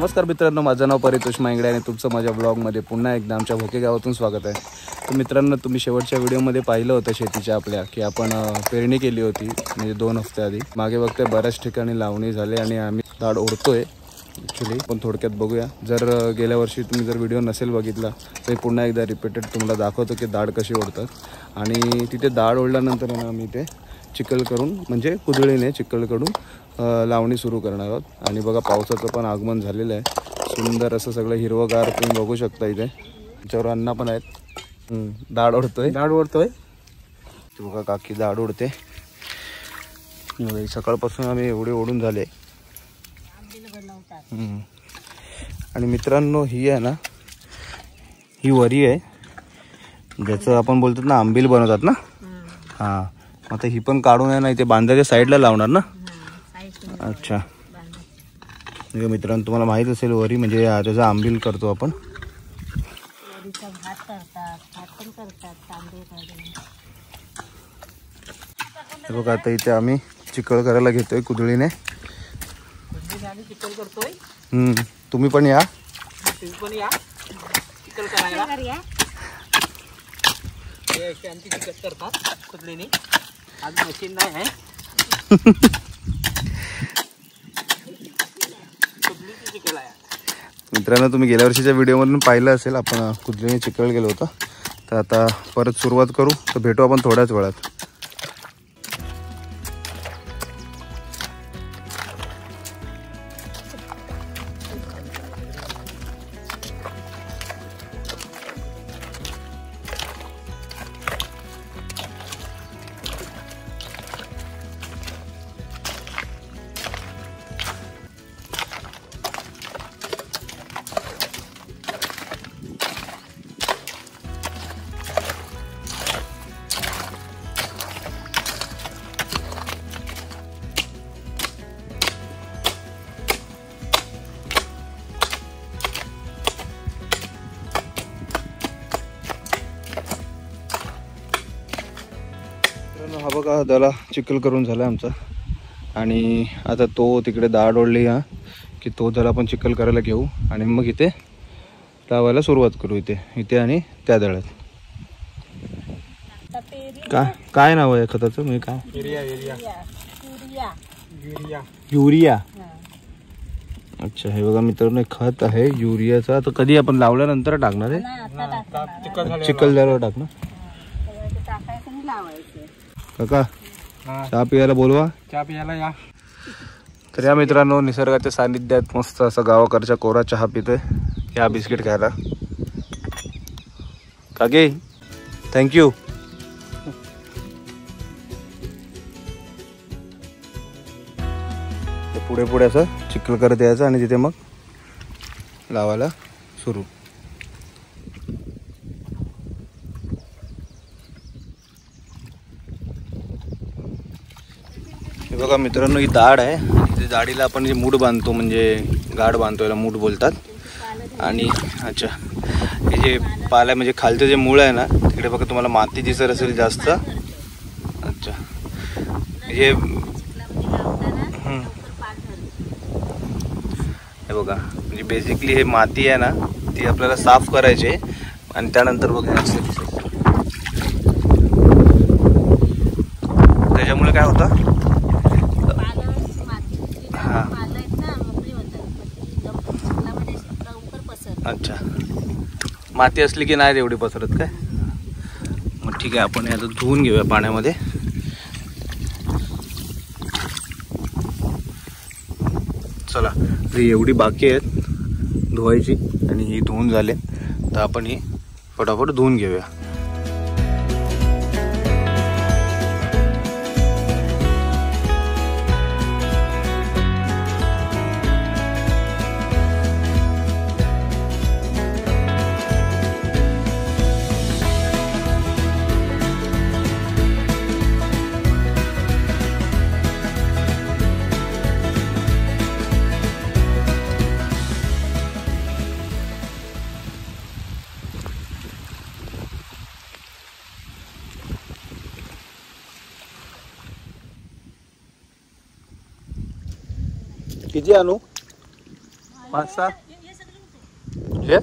नमस्कार मित्रांनो, माझं नाव परितोष मांगडे आणि तुमचं माझ्या ब्लॉगमध्ये पुन्हा एकदा आमच्या भोके गावातून स्वागत आहे। तर मित्रांनो, तुम्ही शेवटच्या व्हिडिओमध्ये पाहिलं होतं शेतीच्या आपल्या की आपण पेरणी केली होती म्हणजे 2 हफ्ते आधी। मागे बघते बऱ्याच ठिकाणी लावणी झाले आणि आम्ही दाढ ओढतोय ॲक्च्युली, पण थोडक्यात बघूया। जर गेल्या वर्षी तुम्ही जर व्हिडिओ नसेल बघितला तर पुन्हा एकदा रिपीटेड तुम्हाला दाखवतो की दाढ कशी ओढतात। आणि तिथे दाढ ओढल्यानंतर ना आम्ही ते चिखल करून म्हणजे कुदळीने चिखल करून लावणी सुरू करणार आहोत। आणि बघा पावसाचं पण आगमन झालेलं आहे, सुंदर असं सगळं हिरवगार तुम्ही बघू शकता। इथे त्याच्यावर अण्णा पण आहेत, दाढ ओढतोय बघा, काकी दाढ ओढते। सकाळपासून आम्ही एवढे ओढून झाले। आणि मित्रांनो, ही आहे ना, ही वरी आहे ज्याचं आपण बोलतात ना आंबील बनवतात ना। हां, आता ही पण काढून आहे ना इथे बांधाच्या साईडला लावणार ना। अच्छा, म्हणजे मित्रांनो तुम्हाला माहीत असेल वरी म्हणजे त्याचं आंबील करतो आपण। बघा आता इथे आम्ही चिखल करायला घेतोय कुदळीने। तुम्ही पण या, चिखल करायला करतात कुदळीने। आज मशीन नाही आहे, चिखल आहे। मित्रांनो, तुम्ही गेल्या वर्षीच्या व्हिडिओमधून पाहिलं असेल आपण कुदळीने चिखल केलं होतं। तर आता परत सुरुवात करू, तर भेटू आपण थोड्याच वेळात। हा बघा, त्याला चिखल करून झाला आमचा। आणि आता तो तिकडे दाढ ओढली हा की तो जरा आपण चिखल करायला घेऊ आणि मग इथे लावायला सुरुवात करू। इथे आणि त्या दळ्यात काय नाव आहे खताचं? मी काय युरिया। अच्छा, हे बघा मित्रांनो, खत आहे युरियाचा। तर कधी आपण लावल्यानंतर टाकणार आहे? चिखल झाल्यावर टाकणार काका? चहा पियाला बोलवा, चहा पियाला या। तर या मित्रांनो, निसर्गाच्या सानिध्यात मस्त असा गावाकडच्या कोरा चहा पितोय। या बिस्किट खायला काकी, थँक्यू। पुढे पुढे असं चिखल करत यायचं आणि तिथे मग लावायला सुरू। हे बघा मित्रांनो, ही दाढ आहे। इथे दाढीला आपण जे मूठ बांधतो म्हणजे गाठ बांधतो, याला मूठ बोलतात। आणि अच्छा, हे जे पाला म्हणजे खालचं जे मूळ आहे ना, तिकडे बघा तुम्हाला माती दिसत असेल जास्त। अच्छा, हे बघा, म्हणजे बेसिकली हे माती आहे ना, ती आपल्याला साफ करायची आणि त्यानंतर बघा त्याच्यामुळे काय होतं, हां अच्छा, माती असली की नाही एवढी पसरत काय? मग ठीक आहे, आपण आता धुवून घेऊया पाण्यामध्ये। चला, एवढी बाकी आहेत धुवायची आणि ही धुवून झाले तर आपण ही फटाफट धुवून घेऊया। किती आणू? 5-6 हे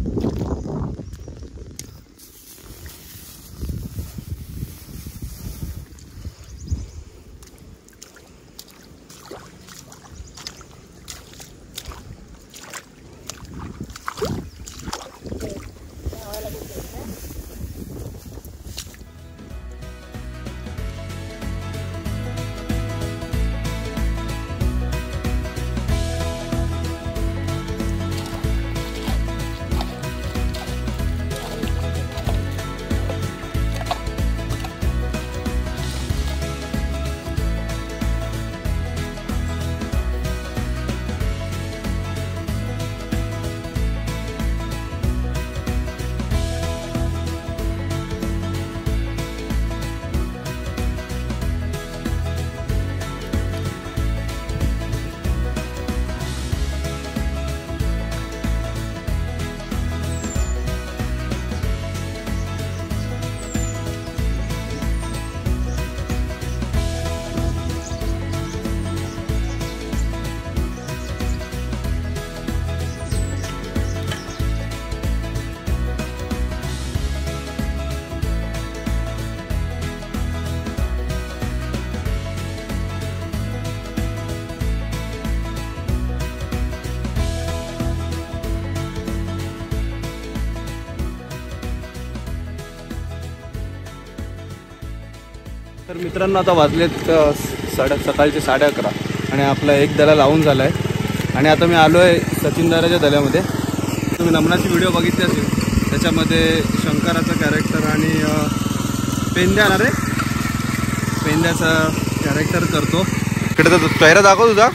तर मित्रांनो आता वाजलेत सकाळचे 11:30 आणि आपला एक दला लावून झाला आहे आणि आता मी आलो आहे सचिनदाराच्या दल्यामध्ये. तुम्ही नमनाची व्हिडिओ बघितली असेल, त्याच्यामध्ये शंकराचं कॅरेक्टर आणि पेंद्या ना रे पेंद्याचा कॅरेक्टर करतो. इकडे तर चेहरा दाखव तुझा.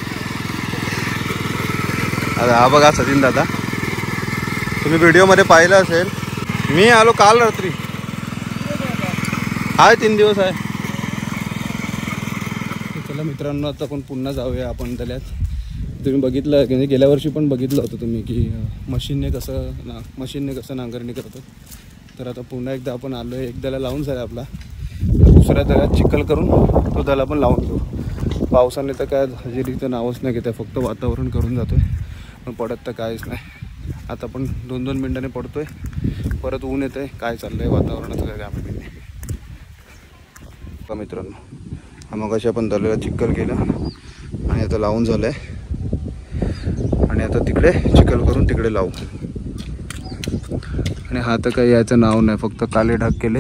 आता हा बघा सचिन दादा, तुम्ही व्हिडिओमध्ये पाहिलं असेल. मी आलो काल रात्री, हाय 3 दिवस आहे. चला मित्रांनो, आता आपण पुन्हा जाऊया आपण दल्यात. तुम्ही बघितलं म्हणजे गेल्या वर्षी पण बघितलं होतं तुम्ही की मशीनने कसं नांगरणी करतात. तर आता पुन्हा एकदा आपण आलो आहे. एक दला लावून झाला आपला, दुसऱ्या दल्यात चिखल करून तो दला पण लावून घेऊ. पावसाने तर काय हजेरीचं नावच नाही घेत आहे, फक्त वातावरण करून जातोय, पण पडत तर काहीच नाही. आता पण 2-2 मिनिटांनी पडतोय, परत ऊन येतं आहे. काय चाललं आहे वातावरणाचं काय आम्ही मित्रांनो. मग अशा आपण दल्याला चिखल केलं आणि आता लावून झालं आहे आणि आता तिकडे चिखल करून तिकडे लावू. आणि हा तर काही याचं नाव नाही, फक्त काले ढग केलेत.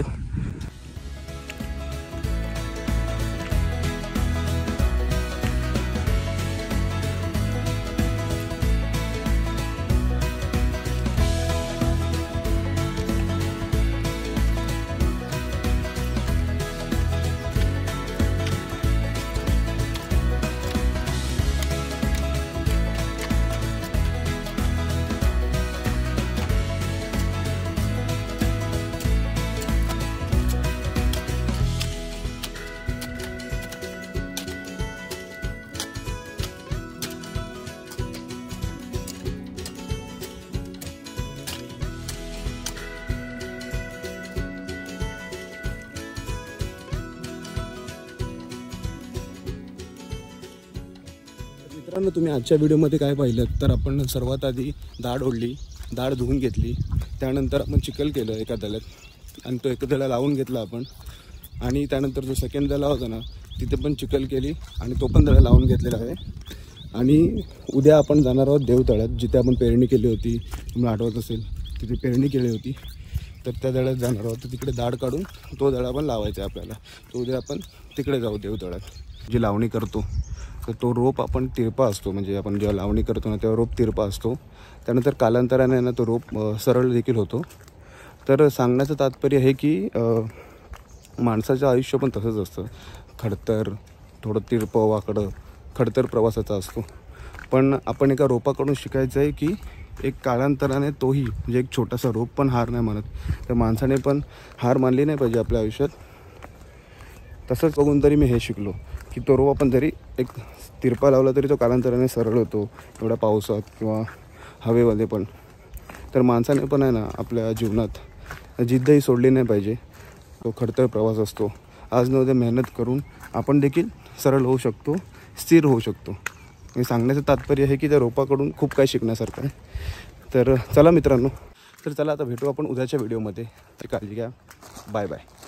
मित्रांनो, तुम्ही आजच्या व्हिडिओमध्ये काय पाहिलं तर आपण सर्वात आधी दाढ ओढली, दाढ धुवून घेतली, त्यानंतर आपण चिखल केलं एका दल्यात आणि तो एका दला लावून घेतला आपण. आणि त्यानंतर जो सेकंड दला होता ना, तिथे पण चिखल केली आणि तो पण दला लावून घेतलेला आहे. आणि उद्या आपण जाणार आहोत देवतळ्यात, जिथे आपण पेरणी केली होती. तुम्हाला आठवत असेल, तिथे पेरणी केली होती, तर त्या दळ्यात जाणार आहोत. तर तिकडे दाढ काढून तो दळा पण लावायचा आहे आपल्याला. तो उद्या आपण तिकडे जाऊ देवतळ्यात. जी लावणी करतो तर तो रोप आपण तिरपा असतो, म्हणजे आपण जेव्हा लावणी करतो ना तेव्हा रोप तिरपा असतो. त्यानंतर कालांतराने ना तो रोप सरळ देखील होतो. तर सांगण्याचं तात्पर्य हे की माणसाचं आयुष्य पण तसंच असतं, खडतर, थोडं तिरपं वाकडं खडतर प्रवासाचा असतो. पण आपण एका रोपाकडून शिकायचं आहे की एक कालांतराने तोही म्हणजे एक छोटासा रोप पण हार नाही मानत. तर माणसाने पण हार मानली नाही पाहिजे आपल्या आयुष्यात. तसंच बघून तरी मी हे शिकलो की तो रोप आपण जरी एक तिरपा लावला तरी तो कालांतराने सरळ होतो, एवढ्या पावसात किंवा हवेमध्ये पण. तर माणसाने पण आहे ना आपल्या जीवनात जिद्दही सोडली नाही पाहिजे. तो खडतर प्रवास असतो. आज न उद्या मेहनत करून आपण देखील सरळ होऊ शकतो, स्थिर होऊ शकतो. मी सांगण्याचं तात्पर्य आहे की त्या रोपाकडून खूप काही शिकण्यासारखं आहे. तर चला मित्रांनो, तर चला आता भेटू आपण उद्याच्या व्हिडिओमध्ये. काळजी घ्या. Bye bye.